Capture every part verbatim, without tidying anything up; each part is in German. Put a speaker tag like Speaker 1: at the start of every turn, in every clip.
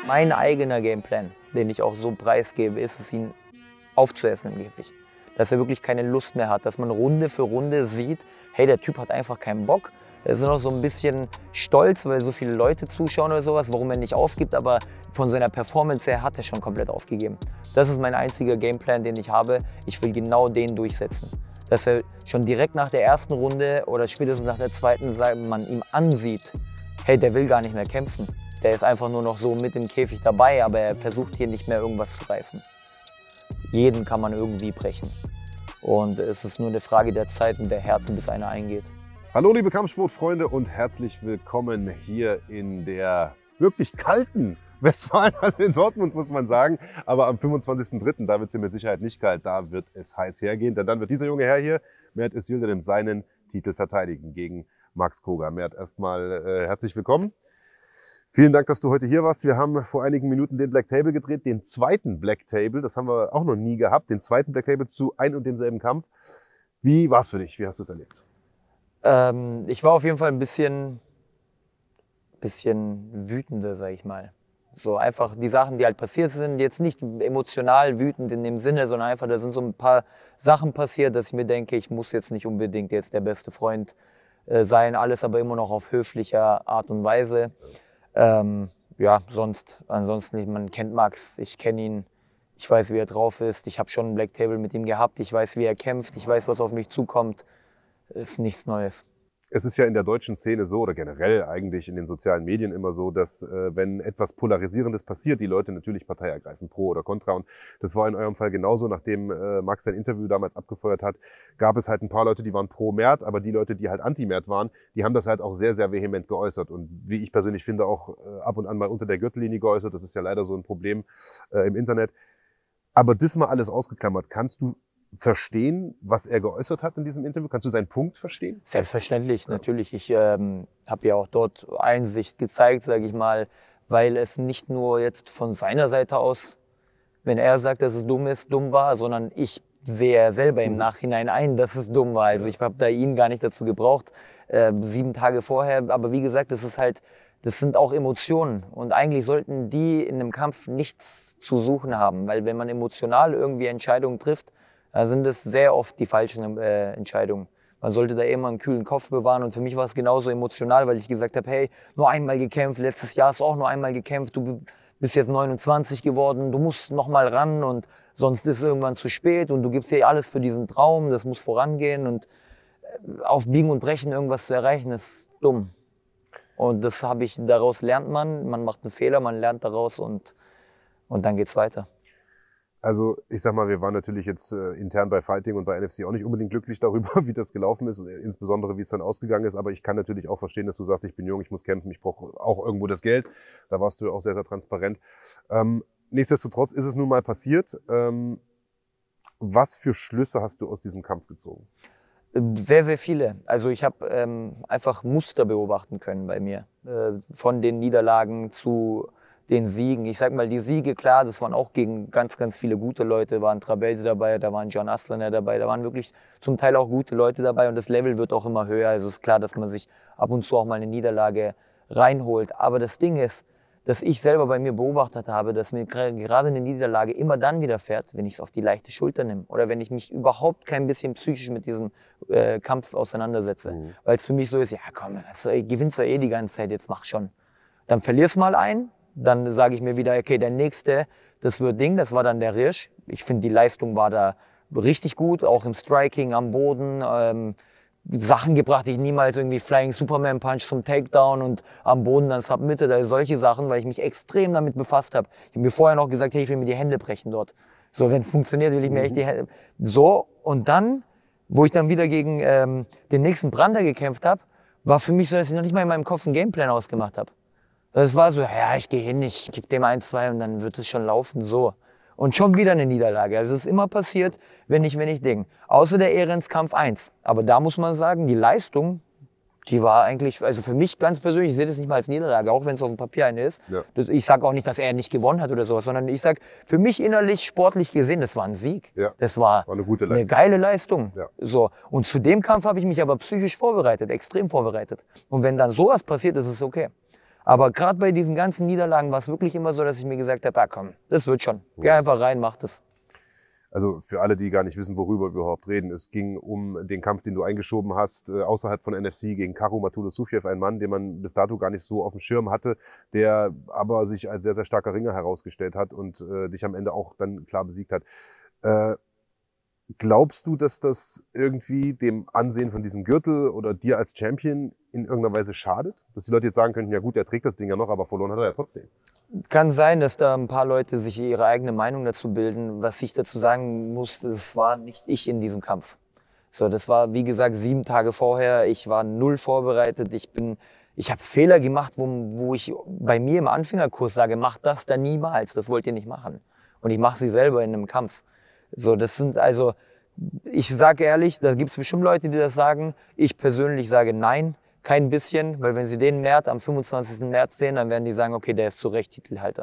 Speaker 1: Mein eigener Gameplan, den ich auch so preisgebe, ist es, ihn aufzuessen im Käfig. Dass er wirklich keine Lust mehr hat, dass man Runde für Runde sieht, hey, der Typ hat einfach keinen Bock. Er ist nur noch so ein bisschen stolz, weil so viele Leute zuschauen oder sowas, warum er nicht aufgibt, aber von seiner Performance her hat er schon komplett aufgegeben. Das ist mein einziger Gameplan, den ich habe. Ich will genau den durchsetzen. Dass er schon direkt nach der ersten Runde oder spätestens nach der zweiten, man ihm ansieht, hey, der will gar nicht mehr kämpfen. Der ist einfach nur noch so mit im Käfig dabei, aber er versucht hier nicht mehr irgendwas zu reißen. Jeden kann man irgendwie brechen. Und es ist nur eine Frage der Zeit und der Härte, bis einer eingeht.
Speaker 2: Hallo liebe Kampfsportfreunde und herzlich willkommen hier in der wirklich kalten Westfalenhalle in Dortmund, muss man sagen. Aber am fünfundzwanzigsten dritten da wird es hier mit Sicherheit nicht kalt, da wird es heiß hergehen. Denn dann wird dieser junge Herr hier, Mert Özildirim, seinen Titel verteidigen gegen Max Koga. Mert, erstmal äh, herzlich willkommen. Vielen Dank, dass du heute hier warst. Wir haben vor einigen Minuten den Black Table gedreht, den zweiten Black Table. Das haben wir auch noch nie gehabt, den zweiten Black Table zu ein und demselben Kampf. Wie war es für dich? Wie hast du es erlebt?
Speaker 1: Ähm, ich war auf jeden Fall ein bisschen, bisschen wütender, sag ich mal. So einfach die Sachen, die halt passiert sind, jetzt nicht emotional wütend in dem Sinne, sondern einfach, da sind so ein paar Sachen passiert, dass ich mir denke, ich muss jetzt nicht unbedingt jetzt der beste Freund äh, sein, alles aber immer noch auf höflicher Art und Weise. Ähm, ja, sonst, ansonsten, man kennt Max, ich kenne ihn, ich weiß, wie er drauf ist, ich habe schon ein Black Table mit ihm gehabt, ich weiß, wie er kämpft, ich weiß, was auf mich zukommt, ist nichts Neues.
Speaker 2: Es ist ja in der deutschen Szene so, oder generell eigentlich in den sozialen Medien immer so, dass äh, wenn etwas Polarisierendes passiert, die Leute natürlich Partei ergreifen, pro oder contra. Und das war in eurem Fall genauso. Nachdem äh, Max sein Interview damals abgefeuert hat, gab es halt ein paar Leute, die waren pro Mert, aber die Leute, die halt anti-Mert waren, die haben das halt auch sehr, sehr vehement geäußert. Und wie ich persönlich finde, auch äh, ab und an mal unter der Gürtellinie geäußert. Das ist ja leider so ein Problem äh, im Internet. Aber das mal alles ausgeklammert, kannst du verstehen, was er geäußert hat in diesem Interview? Kannst du seinen Punkt verstehen?
Speaker 1: Selbstverständlich, ja. Natürlich. Ich ähm, habe ja auch dort Einsicht gezeigt, sage ich mal, weil es nicht nur jetzt von seiner Seite aus, wenn er sagt, dass es dumm ist, dumm war, sondern ich sehe selber im Nachhinein ein, dass es dumm war. Also ich habe da ihn gar nicht dazu gebraucht, äh, sieben Tage vorher. Aber wie gesagt, das ist halt, das sind auch Emotionen. Und eigentlich sollten die in einem Kampf nichts zu suchen haben, weil wenn man emotional irgendwie Entscheidungen trifft, da sind es sehr oft die falschen äh, Entscheidungen. Man sollte da immer einen kühlen Kopf bewahren und für mich war es genauso emotional, weil ich gesagt habe, hey, nur einmal gekämpft, letztes Jahr hast du auch nur einmal gekämpft, du bist jetzt neunundzwanzig geworden, du musst noch mal ran und sonst ist es irgendwann zu spät und du gibst dir alles für diesen Traum, das muss vorangehen und auf Biegen und Brechen irgendwas zu erreichen, ist dumm. Und das habe ich, daraus lernt man, man macht einen Fehler, man lernt daraus und, und dann geht's weiter.
Speaker 2: Also ich sag mal, wir waren natürlich jetzt äh, intern bei Fighting und bei N F C auch nicht unbedingt glücklich darüber, wie das gelaufen ist, insbesondere wie es dann ausgegangen ist. Aber ich kann natürlich auch verstehen, dass du sagst, ich bin jung, ich muss kämpfen, ich brauche auch irgendwo das Geld. Da warst du auch sehr, sehr transparent. Ähm, nichtsdestotrotz ist es nun mal passiert. Ähm, was für Schlüsse hast du aus diesem Kampf gezogen?
Speaker 1: Sehr, sehr viele. Also ich habe ähm, einfach Muster beobachten können bei mir. Äh, von den Niederlagen zu den Siegen. Ich sag mal, die Siege, klar, das waren auch gegen ganz, ganz viele gute Leute. Da waren Trabelsi dabei, da waren John Aslaner dabei, da waren wirklich zum Teil auch gute Leute dabei und das Level wird auch immer höher. Also ist klar, dass man sich ab und zu auch mal eine Niederlage reinholt. Aber das Ding ist, dass ich selber bei mir beobachtet habe, dass mir gerade eine Niederlage immer dann widerfährt, wenn ich es auf die leichte Schulter nehme oder wenn ich mich überhaupt kein bisschen psychisch mit diesem äh, Kampf auseinandersetze. Mhm. Weil es für mich so ist, ja komm, also, gewinnst du eh die ganze Zeit, jetzt mach schon. Dann verlierst mal ein. Dann sage ich mir wieder, okay, der nächste, das wird Ding, das war dann der Rirsch. Ich finde, die Leistung war da richtig gut, auch im Striking, am Boden. Ähm, Sachen gebracht, die ich niemals irgendwie Flying Superman Punch zum Takedown und am Boden dann Submitte, da solche Sachen, weil ich mich extrem damit befasst habe. Ich habe mir vorher noch gesagt, hey, ich will mir die Hände brechen dort. So, wenn es funktioniert, will ich mir echt die Hände... So, und dann, wo ich dann wieder gegen ähm, den nächsten Brander gekämpft habe, war für mich so, dass ich noch nicht mal in meinem Kopf einen Gameplan ausgemacht habe. Das war so, ja, ich gehe hin, ich gebe dem eins, zwei und dann wird es schon laufen, so. Und schon wieder eine Niederlage. Also es ist immer passiert, wenn ich, wenn ich Ding. Außer der Ehrens-Kampf eins. Aber da muss man sagen, die Leistung, die war eigentlich, also für mich ganz persönlich, ich sehe das nicht mal als Niederlage, auch wenn es auf dem Papier eine ist. Ja. Ich sage auch nicht, dass er nicht gewonnen hat oder sowas, sondern ich sage, für mich innerlich, sportlich gesehen, das war ein Sieg. Ja. Das war,
Speaker 2: war eine gute Leistung.
Speaker 1: Eine geile Leistung. Ja. So. Und zu dem Kampf habe ich mich aber psychisch vorbereitet, extrem vorbereitet. Und wenn dann sowas passiert, ist es okay. Aber gerade bei diesen ganzen Niederlagen war es wirklich immer so, dass ich mir gesagt habe, ja komm, das wird schon. Geh
Speaker 2: Ja.
Speaker 1: einfach rein, mach das.
Speaker 2: Also für alle, die gar nicht wissen, worüber wir überhaupt reden, es ging um den Kampf, den du eingeschoben hast, äh, außerhalb von N F C gegen Karo Matulosufjew, ein Mann, den man bis dato gar nicht so auf dem Schirm hatte, der aber sich als sehr, sehr starker Ringer herausgestellt hat und äh, dich am Ende auch dann klar besiegt hat. Äh, glaubst du, dass das irgendwie dem Ansehen von diesem Gürtel oder dir als Champion in irgendeiner Weise schadet? Dass die Leute jetzt sagen könnten, ja gut, der trägt das Ding ja noch, aber verloren hat er ja trotzdem.
Speaker 1: Kann sein, dass da ein paar Leute sich ihre eigene Meinung dazu bilden. Was ich dazu sagen muss, das war nicht ich in diesem Kampf. So, das war, wie gesagt, sieben Tage vorher. Ich war null vorbereitet. Ich bin, ich habe Fehler gemacht, wo, wo ich bei mir im Anfängerkurs sage, macht das da niemals. Das wollt ihr nicht machen. Und ich mache sie selber in einem Kampf. So, das sind also, ich sage ehrlich, da gibt es bestimmt Leute, die das sagen. Ich persönlich sage nein. Kein bisschen, weil wenn sie den Mert am fünfundzwanzigsten März sehen, dann werden die sagen, okay, der ist zu Recht Titelhalter.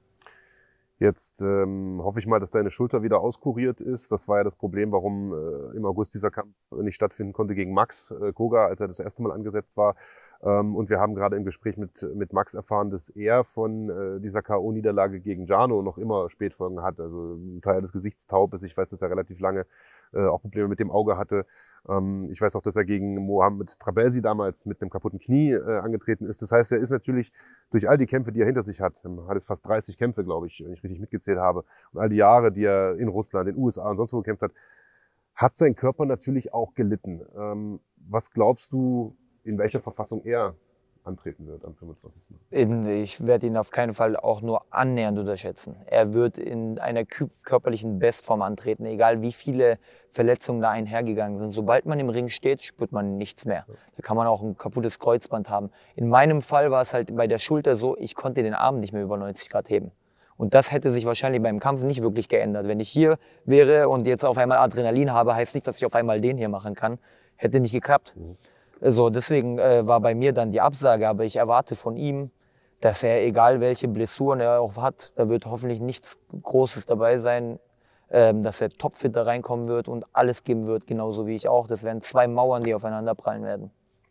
Speaker 2: Jetzt ähm, hoffe ich mal, dass deine Schulter wieder auskuriert ist. Das war ja das Problem, warum äh, im August dieser Kampf nicht stattfinden konnte gegen Max äh, Koga, als er das erste Mal angesetzt war. Ähm, und wir haben gerade im Gespräch mit, mit Max erfahren, dass er von äh, dieser K O-Niederlage gegen Jano noch immer Spätfolgen hat. Also ein Teil des Gesichts taub ist. Ich weiß, dass er relativ lange äh, auch Probleme mit dem Auge hatte. Ähm, ich weiß auch, dass er gegen Mohamed Trabelsi damals mit einem kaputten Knie äh, angetreten ist. Das heißt, er ist natürlich durch all die Kämpfe, die er hinter sich hat, er hat es fast dreißig Kämpfe, glaube ich, wenn ich richtig mitgezählt habe, und all die Jahre, die er in Russland, in den U S A und sonst wo gekämpft hat, hat sein Körper natürlich auch gelitten. Ähm, was glaubst du, in welcher Verfassung er antreten wird am fünfundzwanzigsten
Speaker 1: In, ich werde ihn auf keinen Fall auch nur annähernd unterschätzen. Er wird in einer kü- körperlichen Bestform antreten, egal wie viele Verletzungen da einhergegangen sind. Sobald man im Ring steht, spürt man nichts mehr. Da kann man auch ein kaputtes Kreuzband haben. In meinem Fall war es halt bei der Schulter so, ich konnte den Arm nicht mehr über neunzig Grad heben. Und das hätte sich wahrscheinlich beim Kampf nicht wirklich geändert. Wenn ich hier wäre und jetzt auf einmal Adrenalin habe, heißt nicht, dass ich auf einmal den hier machen kann. Hätte nicht geklappt.
Speaker 2: Mhm.
Speaker 1: So, deswegen äh, war bei mir dann die Absage, aber ich erwarte von ihm, dass er, egal welche Blessuren er auch hat, da wird hoffentlich nichts Großes dabei sein, ähm, dass er topfit da reinkommen wird und alles geben wird, genauso wie ich auch. Das werden zwei Mauern, die aufeinander prallen werden.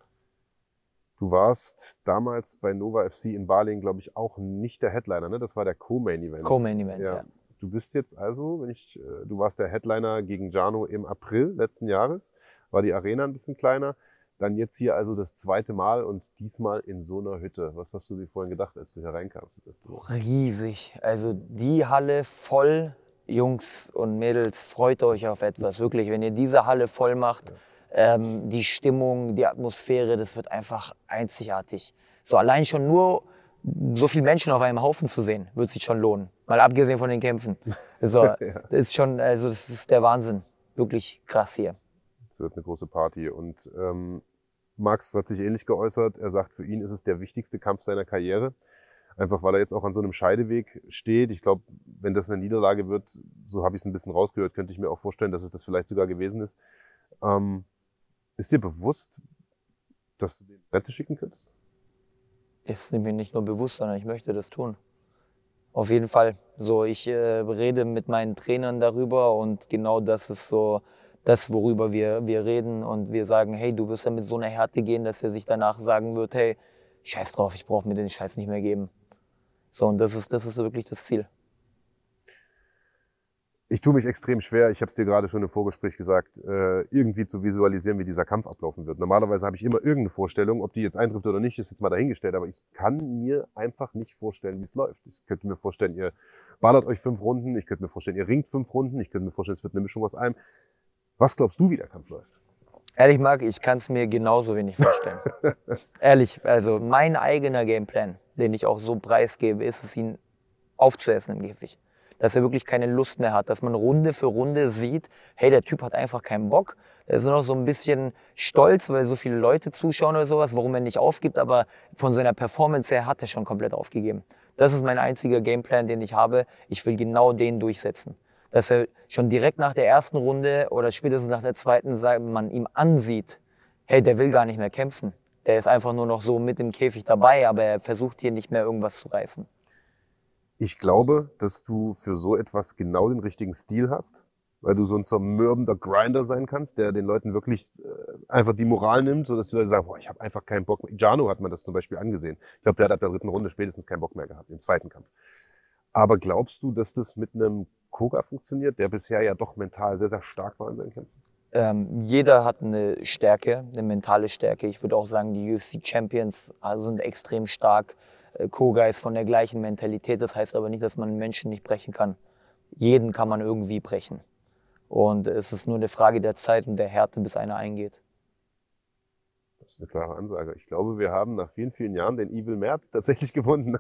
Speaker 2: Du warst damals bei Nova F C in Balingen, glaube ich, auch nicht der Headliner, ne? Das war der Co-Main-Event.
Speaker 1: Co-Main-Event, ja.
Speaker 2: ja. Du bist jetzt also, wenn ich, äh, du warst der Headliner gegen Jano im April letzten Jahres, war die Arena ein bisschen kleiner. Dann jetzt hier also das zweite Mal und diesmal in so einer Hütte. Was hast du dir vorhin gedacht, als du hier reinkamst? Das
Speaker 1: Riesig. Also die Halle voll. Jungs und Mädels, freut euch auf etwas. Wirklich, wenn ihr diese Halle voll macht, ja. ähm, die Stimmung, die Atmosphäre, das wird einfach einzigartig. So allein schon nur so viele Menschen auf einem Haufen zu sehen, wird sich schon lohnen. Mal abgesehen von den Kämpfen. So, ja. Das ist schon, also das ist der Wahnsinn. Wirklich krass hier.
Speaker 2: Es wird eine große Party. Und ähm, Max hat sich ähnlich geäußert. Er sagt, für ihn ist es der wichtigste Kampf seiner Karriere. Einfach weil er jetzt auch an so einem Scheideweg steht. Ich glaube, wenn das eine Niederlage wird, so habe ich es ein bisschen rausgehört, könnte ich mir auch vorstellen, dass es das vielleicht sogar gewesen ist. Ähm, ist dir bewusst, dass du den Rente schicken könntest?
Speaker 1: Ist mir nicht nur bewusst, sondern ich möchte das tun. Auf jeden Fall. So, ich äh, rede mit meinen Trainern darüber und genau das ist so das, worüber wir, wir reden und wir sagen, hey, du wirst ja mit so einer Härte gehen, dass er sich danach sagen wird, hey, scheiß drauf, ich brauche mir den Scheiß nicht mehr geben. So, und das ist, das ist wirklich das Ziel.
Speaker 2: Ich tue mich extrem schwer, ich habe es dir gerade schon im Vorgespräch gesagt, äh, irgendwie zu visualisieren, wie dieser Kampf ablaufen wird. Normalerweise habe ich immer irgendeine Vorstellung, ob die jetzt eintrifft oder nicht, ist jetzt mal dahingestellt, aber ich kann mir einfach nicht vorstellen, wie es läuft. Ich könnte mir vorstellen, ihr ballert euch fünf Runden, ich könnte mir vorstellen, ihr ringt fünf Runden, ich könnte mir vorstellen, es wird eine Mischung aus allem. Was glaubst du, wie der Kampf läuft?
Speaker 1: Ehrlich, Marc, ich kann es mir genauso wenig vorstellen. Ehrlich, also mein eigener Gameplan, den ich auch so preisgebe, ist es, ihn aufzuessen im Käfig. Dass er wirklich keine Lust mehr hat, dass man Runde für Runde sieht, hey, der Typ hat einfach keinen Bock. Der ist nur noch so ein bisschen stolz, weil so viele Leute zuschauen oder sowas, warum er nicht aufgibt, aber von seiner Performance her hat er schon komplett aufgegeben. Das ist mein einziger Gameplan, den ich habe. Ich will genau den durchsetzen. Dass er schon direkt nach der ersten Runde oder spätestens nach der zweiten man ihm ansieht, hey, der will gar nicht mehr kämpfen. Der ist einfach nur noch so mit im Käfig dabei, aber er versucht hier nicht mehr irgendwas zu reißen.
Speaker 2: Ich glaube, dass du für so etwas genau den richtigen Stil hast. weil du so ein zermürbender Grinder sein kannst, der den Leuten wirklich äh, einfach die Moral nimmt, sodass die Leute sagen, boah, ich habe einfach keinen Bock mehr. Jano hat man das zum Beispiel angesehen. Ich glaube, der hat ab der dritten Runde spätestens keinen Bock mehr gehabt, im zweiten Kampf. Aber glaubst du, dass das mit einem Koga funktioniert, der bisher ja doch mental sehr, sehr stark war in seinen Kämpfen?
Speaker 1: Ähm, jeder hat eine Stärke, eine mentale Stärke. Ich würde auch sagen, die U F C-Champions sind extrem stark. Äh, Koga ist von der gleichen Mentalität. Das heißt aber nicht, dass man einen Menschen nicht brechen kann. Jeden kann man irgendwie brechen. Und es ist nur eine Frage der Zeit und der Härte, bis einer eingeht.
Speaker 2: Das ist eine klare Ansage. Ich glaube, wir haben nach vielen, vielen Jahren den Evil Mert tatsächlich gewonnen.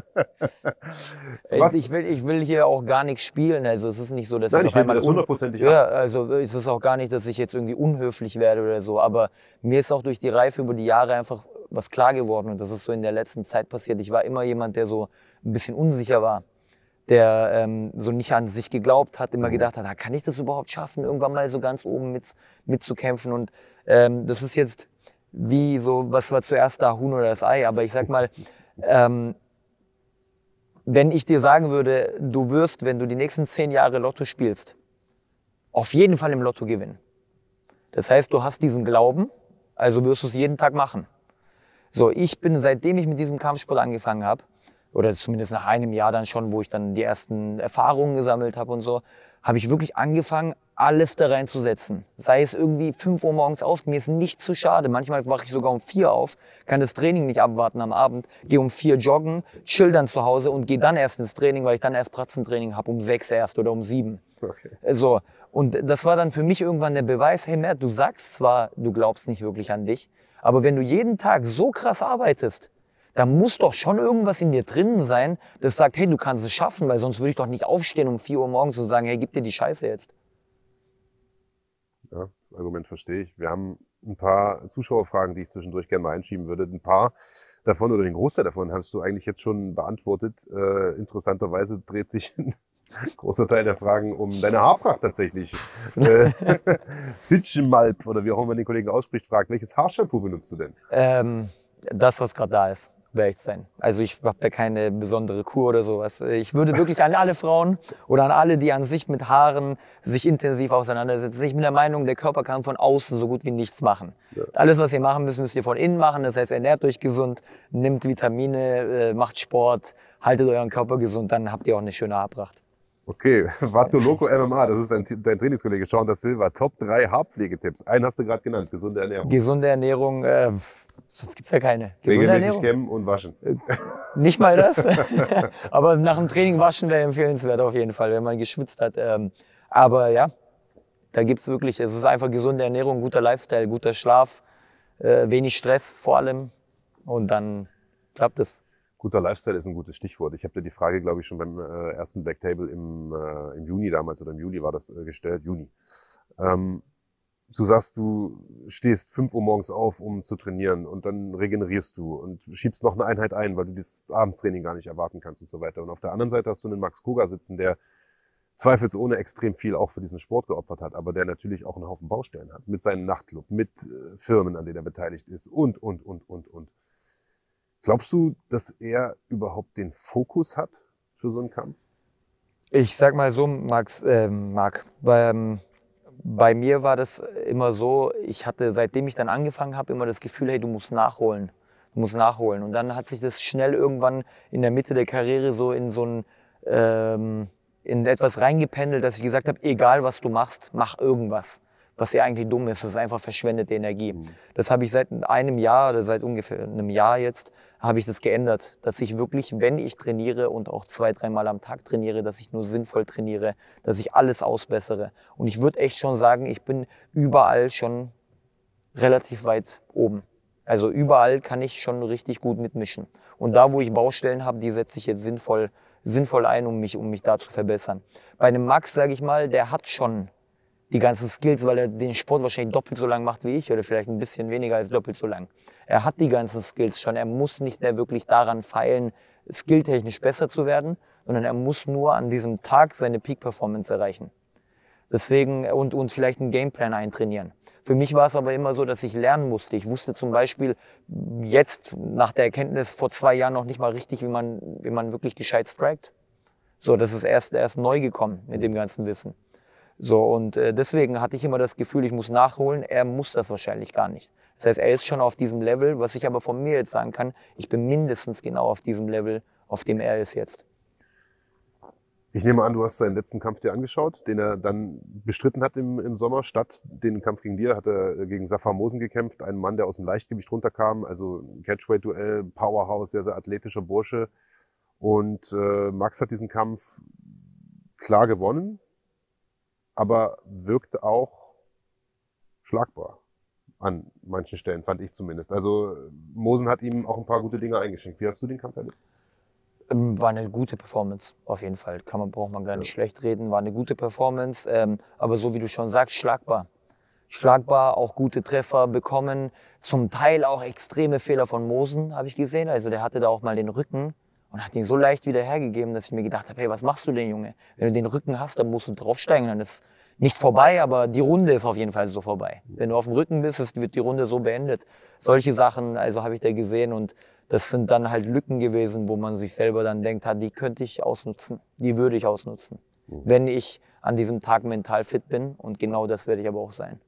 Speaker 1: Was? Ich will, ich will hier auch gar nichts spielen. Also es ist nicht so, dass
Speaker 2: Nein,
Speaker 1: ich
Speaker 2: ich will das hundertprozentig
Speaker 1: ja, also es ist auch gar nicht, dass ich jetzt irgendwie unhöflich werde oder so. Aber mir ist auch durch die Reife über die Jahre einfach was klar geworden. Und das ist so in der letzten Zeit passiert. Ich war immer jemand, der so ein bisschen unsicher war. Der ähm, so nicht an sich geglaubt hat, immer gedacht hat, kann ich das überhaupt schaffen, irgendwann mal so ganz oben mit, mitzukämpfen. Und ähm, das ist jetzt wie so, was war zuerst da, Huhn oder das Ei? Aber ich sag mal, ähm, wenn ich dir sagen würde, du wirst, wenn du die nächsten zehn Jahre Lotto spielst, auf jeden Fall im Lotto gewinnen. Das heißt, du hast diesen Glauben, also wirst du es jeden Tag machen. So, ich bin, seitdem ich mit diesem Kampfsport angefangen habe, oder zumindest nach einem Jahr dann schon, wo ich dann die ersten Erfahrungen gesammelt habe und so, habe ich wirklich angefangen, alles da reinzusetzen. Sei es irgendwie fünf Uhr morgens auf, mir ist nicht zu schade. Manchmal wache ich sogar um vier auf, kann das Training nicht abwarten am Abend, gehe um vier joggen, chill dann zu Hause und gehe dann erst ins Training, weil ich dann erst Pratzentraining habe, um sechs erst oder um sieben. Okay. So. Und das war dann für mich irgendwann der Beweis, hey Mert, du sagst zwar, du glaubst nicht wirklich an dich, aber wenn du jeden Tag so krass arbeitest, da muss doch schon irgendwas in dir drin sein, das sagt, hey, du kannst es schaffen, weil sonst würde ich doch nicht aufstehen um vier Uhr morgens und sagen, hey, gib dir die Scheiße jetzt.
Speaker 2: Ja, das Argument verstehe ich. Wir haben ein paar Zuschauerfragen, die ich zwischendurch gerne mal einschieben würde. Ein paar davon oder den Großteil davon hast du eigentlich jetzt schon beantwortet. Äh, interessanterweise dreht sich ein großer Teil der Fragen um deine Haarpracht tatsächlich. äh, Fitchemalp oder wie auch immer den Kollegen ausspricht, fragt, welches Haarshampoo benutzt du denn?
Speaker 1: Ähm, das, was gerade da ist. Ehrlich sein. Also ich habe da keine besondere Kur oder sowas. Ich würde wirklich an alle Frauen oder an alle, die an sich mit Haaren sich intensiv auseinandersetzen. Ich bin der Meinung, der Körper kann von außen so gut wie nichts machen. Ja. Alles, was ihr machen müsst, müsst ihr von innen machen. Das heißt, ernährt euch gesund, nimmt Vitamine, macht Sport, haltet euren Körper gesund, dann habt ihr auch eine schöne Haarpracht.
Speaker 2: Okay, Vato Loco M M A, das ist dein, dein Trainingskollege Sean da Silva. Top drei Haarpflegetipps. Einen hast du gerade genannt, gesunde Ernährung.
Speaker 1: Gesunde Ernährung, äh, sonst gibt's ja keine.
Speaker 2: Gesunde Regelmäßig kämmen und waschen.
Speaker 1: Äh, nicht mal das, aber nach dem Training waschen wäre empfehlenswert auf jeden Fall, wenn man geschwitzt hat. Ähm, aber ja, da gibt's wirklich, es ist einfach gesunde Ernährung, guter Lifestyle, guter Schlaf, äh, wenig Stress vor allem und dann klappt es.
Speaker 2: Guter Lifestyle ist ein gutes Stichwort. Ich habe dir die Frage, glaube ich, schon beim äh, ersten Black Table im, äh, im Juni damals oder im Juli war das äh, gestellt, Juni. Ähm, du sagst, du stehst fünf Uhr morgens auf, um zu trainieren und dann regenerierst du und schiebst noch eine Einheit ein, weil du das Abendstraining gar nicht erwarten kannst und so weiter. Und auf der anderen Seite hast du einen Max Koga sitzen, der zweifelsohne extrem viel auch für diesen Sport geopfert hat, aber der natürlich auch einen Haufen Baustellen hat. Mit seinem Nachtclub, mit äh, Firmen, an denen er beteiligt ist und, und, und, und, und. Glaubst du, dass er überhaupt den Fokus hat für so einen Kampf?
Speaker 1: Ich sag mal so, Max, äh, Marc, bei, bei mir war das immer so, ich hatte, seitdem ich dann angefangen habe, immer das Gefühl, hey, du musst nachholen. Du musst nachholen. Und dann hat sich das schnell irgendwann in der Mitte der Karriere so in so ein, ähm, in etwas reingependelt, dass ich gesagt habe, egal was du machst, mach irgendwas. Was ja eigentlich dumm ist, das ist einfach verschwendete Energie. Mhm. Das habe ich seit einem Jahr oder seit ungefähr einem Jahr jetzt, habe ich das geändert, dass ich wirklich, wenn ich trainiere und auch zwei, dreimal am Tag trainiere, dass ich nur sinnvoll trainiere, dass ich alles ausbessere. Und ich würde echt schon sagen, ich bin überall schon relativ weit oben. Also überall kann ich schon richtig gut mitmischen. Und da, wo ich Baustellen habe, die setze ich jetzt sinnvoll, sinnvoll ein, um mich, um mich da zu verbessern. Bei einem Max, sage ich mal, der hat schon die ganzen Skills, weil er den Sport wahrscheinlich doppelt so lang macht wie ich oder vielleicht ein bisschen weniger als doppelt so lang. Er hat die ganzen Skills schon, er muss nicht mehr wirklich daran feilen, skilltechnisch besser zu werden, sondern er muss nur an diesem Tag seine Peak-Performance erreichen. Deswegen und, und vielleicht einen Gameplan eintrainieren. Für mich war es aber immer so, dass ich lernen musste. Ich wusste zum Beispiel jetzt nach der Erkenntnis vor zwei Jahren noch nicht mal richtig, wie man, wie man wirklich gescheit strikt. So, das ist erst, erst neu gekommen mit dem ganzen Wissen. So, und äh, deswegen hatte ich immer das Gefühl, ich muss nachholen. Er muss das wahrscheinlich gar nicht. Das heißt, er ist schon auf diesem Level, was ich aber von mir jetzt sagen kann, ich bin mindestens genau auf diesem Level, auf dem er ist jetzt.
Speaker 2: Ich nehme an, du hast seinen letzten Kampf dir angeschaut, den er dann bestritten hat im, im Sommer. Statt den Kampf gegen dir hat er gegen Safar Mosen gekämpft, ein Mann, der aus dem Leichtgewicht runterkam, also Catchweight-Duell, Powerhouse, sehr, sehr athletischer Bursche. Und äh, Max hat diesen Kampf klar gewonnen, aber wirkt auch schlagbar an manchen Stellen, fand ich zumindest. Also Mosen hat ihm auch ein paar gute Dinge eingeschenkt. Wie hast du den Kampf erlebt?
Speaker 1: War eine gute Performance, auf jeden Fall. Kann man, braucht man gar nicht ja. schlecht reden. War eine gute Performance, ähm, aber so wie du schon sagst, schlagbar. Schlagbar, auch gute Treffer bekommen. Zum Teil auch extreme Fehler von Mosen, habe ich gesehen. Also der hatte da auch mal den Rücken und hat ihn so leicht wieder hergegeben, dass ich mir gedacht habe, hey, was machst du denn, Junge? Wenn du den Rücken hast, dann musst du draufsteigen. Dann ist nicht vorbei, aber die Runde ist auf jeden Fall so vorbei. Wenn du auf dem Rücken bist, wird die Runde so beendet. Solche Sachen, also habe ich da gesehen und das sind dann halt Lücken gewesen, wo man sich selber dann denkt, die könnte ich ausnutzen, die würde ich ausnutzen, mhm. wenn ich an diesem Tag mental fit bin und genau das werde ich aber auch sein.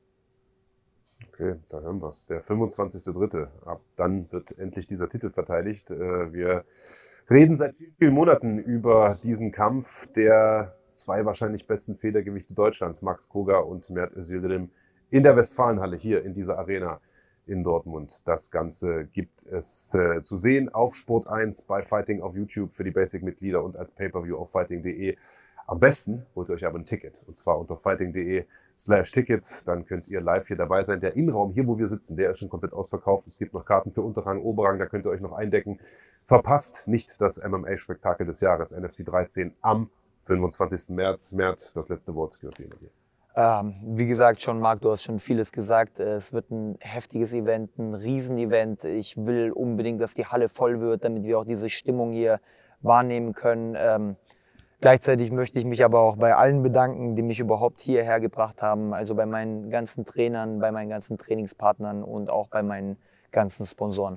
Speaker 2: Okay, da hören wir es. Der fünfundzwanzigster dritte Ab dann wird endlich dieser Titel verteidigt. Wir reden seit vielen, vielen Monaten über diesen Kampf der zwei wahrscheinlich besten Federgewichte Deutschlands, Max Koga und Mert Özildirim, in der Westfalenhalle hier in dieser Arena in Dortmund. Das Ganze gibt es äh, zu sehen auf Sport eins bei Fighting auf YouTube für die Basic-Mitglieder und als Pay-Per-View auf fighting punkt de. Am besten holt ihr euch aber ein Ticket und zwar unter fighting punkt de slash tickets. Dann könnt ihr live hier dabei sein. Der Innenraum, hier wo wir sitzen, der ist schon komplett ausverkauft. Es gibt noch Karten für Unterrang, Oberrang, da könnt ihr euch noch eindecken. Verpasst nicht das M M A-Spektakel des Jahres, N F C dreizehn, am fünfundzwanzigsten März. Mert, das letzte Wort gehört dir.
Speaker 1: Ähm, wie gesagt, schon Marc, du hast schon vieles gesagt. Es wird ein heftiges Event, ein Riesenevent. Ich will unbedingt, dass die Halle voll wird, damit wir auch diese Stimmung hier wahrnehmen können. Ähm, gleichzeitig möchte ich mich aber auch bei allen bedanken, die mich überhaupt hierher gebracht haben. Also bei meinen ganzen Trainern, bei meinen ganzen Trainingspartnern und auch bei meinen ganzen Sponsoren.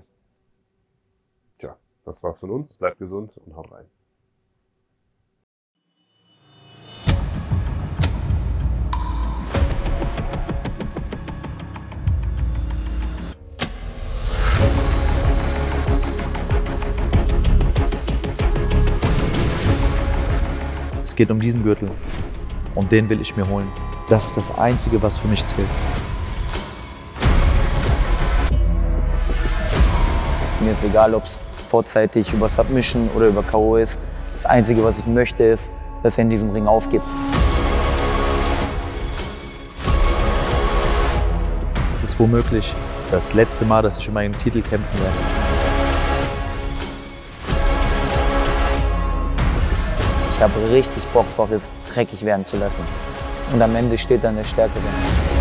Speaker 2: Tja, das war's von uns. Bleibt gesund und haut rein.
Speaker 3: Es geht um diesen Gürtel und den will ich mir holen. Das ist das Einzige, was für mich zählt.
Speaker 1: Mir ist egal, ob es vorzeitig über Submission oder über K O ist. Das Einzige, was ich möchte, ist, dass er in diesem Ring aufgibt.
Speaker 3: Es ist womöglich das letzte Mal, dass ich um meinen Titel kämpfen werde.
Speaker 1: Ich habe richtig Bock drauf, es dreckig werden zu lassen. Und am Ende steht dann der Stärkere.